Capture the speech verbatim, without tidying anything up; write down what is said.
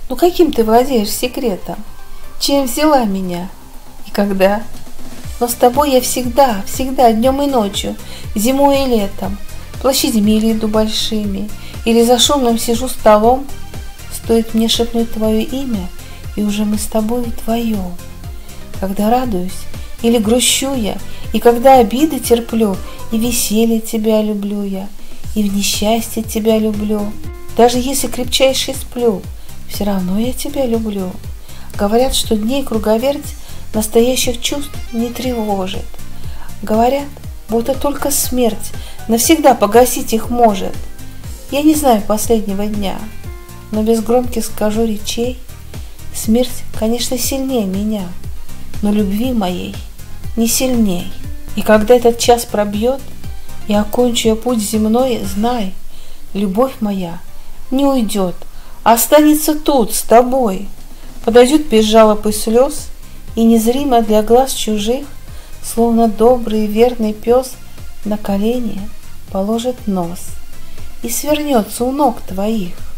Ну каким ты владеешь секретом? Чем взяла меня? И когда? Но с тобой я всегда, всегда, днем и ночью, зимой и летом, площадьми или иду большими, или за шумным сижу столом. Стоит мне шепнуть твое имя, и уже мы с тобой вдвоем. Когда радуюсь или грущу я, и когда обиды терплю, и веселье тебя люблю я, и в несчастье тебя люблю. Даже если крепчайше сплю, все равно я тебя люблю. Говорят, что дней круговерть настоящих чувств не тревожит. Говорят, будто только смерть навсегда погасить их может. Я не знаю последнего дня, но без громких скажу речей: смерть, конечно, сильнее меня, но любви моей не сильней. И когда этот час пробьет, и окончу я путь земной, знай, любовь моя не уйдет, а останется тут с тобой. Подойдет без жалоб и слез, и незримо для глаз чужих, словно добрый и верный пес, на колени положит нос и свернется у ног твоих.